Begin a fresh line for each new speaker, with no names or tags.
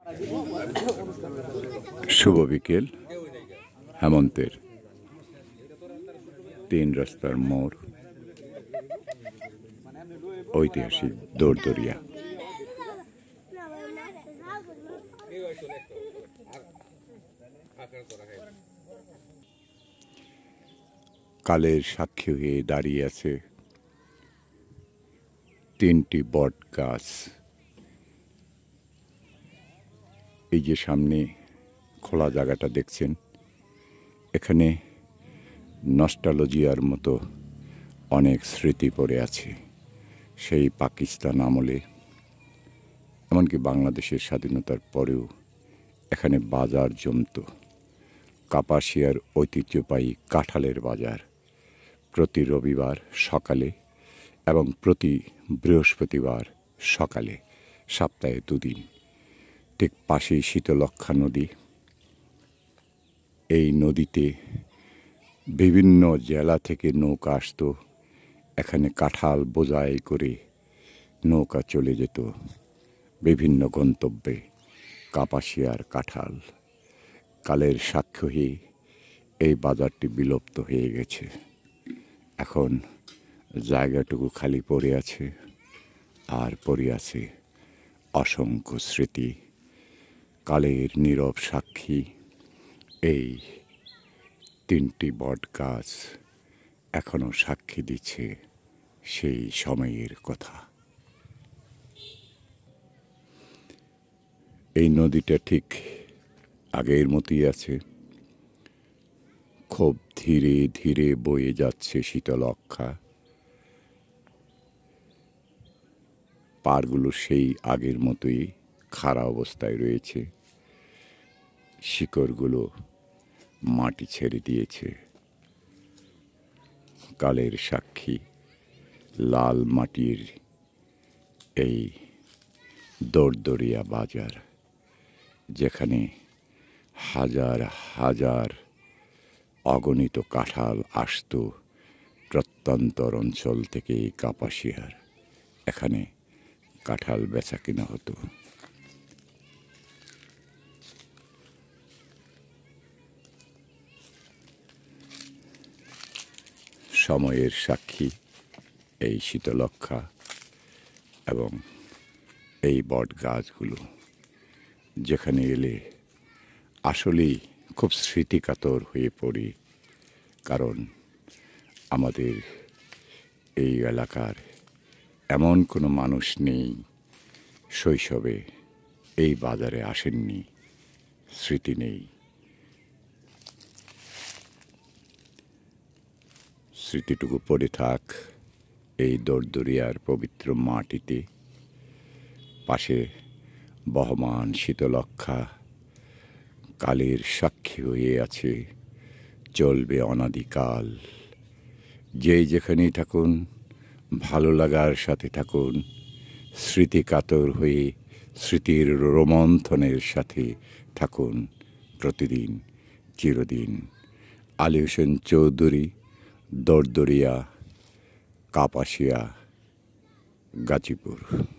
শুভ বিকেল। হেমন্তের 3 রাস্তার মোড়, ঐতিহাসিক দৌড়দরিয়া। কালের সাক্ষী হয়ে দাঁড়িয়ে আছে 3টি বট গাছ। এই যে সামনে খোলা জায়গাটা দেখছেন, এখানে নস্টালজিয়ার মতো অনেক স্মৃতি পড়ে আছে। সেই পাকিস্তান আমলে, এমনকি বাংলাদেশের স্বাধীনতার পরেও এখানে বাজার জমত। কাপাসিয়ার ঐতিহ্যবাহী কাঁঠালের বাজার প্রতি রবিবার সকালে এবং প্রতি বৃহস্পতিবার সকালে, সপ্তাহে 2 দিন। ঠিক পাশেই শীতলক্ষ্যা নদী। এই নদীতে বিভিন্ন জেলা থেকে নৌকা আসতো, এখানে কাঁঠাল বোঝাই করে নৌকা চলে যেত বিভিন্ন গন্তব্যে। কাপাসিয়ার কাঁঠাল কালের সাক্ষ্য হয়ে এই বাজারটি বিলুপ্ত হয়ে গেছে। এখন জায়গাটুকু খালি পড়ে আছে, আর পড়ে আছে অসংখ্য স্মৃতি। কালের নীরব সাক্ষী এই 3টি বট গাছ এখনো সাক্ষী দিচ্ছে সেই সময়ের কথা। এই নদীটা ঠিক আগের মতোই আছে, খুব ধীরে ধীরে বয়ে যাচ্ছে শীতলক্ষ্যা। পাড়গুলো সেই আগের মতোই খাড়া অবস্থায় রয়েছে, শিকড়গুলো মাটি ছেড়ে দিয়েছে। কালের সাক্ষী লাল মাটির এই দৌড়দরিয়া বাজার, যেখানে হাজার হাজার অগণিত কাঁঠাল আসত প্রত্যন্তর অঞ্চল থেকে। এই কাপাসিয়ার এখানে কাঁঠাল বেচা কিনা হতো। সময়ের সাক্ষী এই শীতলক্ষ্যা এবং এই বট গাছগুলো, যেখানে এলে আসলেই খুব স্মৃতিকাতর হয়ে পড়ি। কারণ আমাদের এই এলাকার এমন কোনো মানুষ নেই শৈশবে এই বাজারে আসেননি, স্মৃতি নেই। স্মৃতিটুকু পড়ে থাক এই দৌড়দরিয়ার পবিত্র মাটিতে। পাশে বহমান শীতলক্ষ্যা কালের সাক্ষী হয়ে আছে, চলবে অনাদিকাল। যেই যেখানেই থাকুন, ভালো লাগার সাথে থাকুন, স্মৃতিকাতর হয়ে স্মৃতির রোমন্থনের সাথে থাকুন প্রতিদিন, চিরদিন। আলী হোসেন চৌধুরী, দৌড়দরিয়া, কাপাসিয়া, গাজীপুর।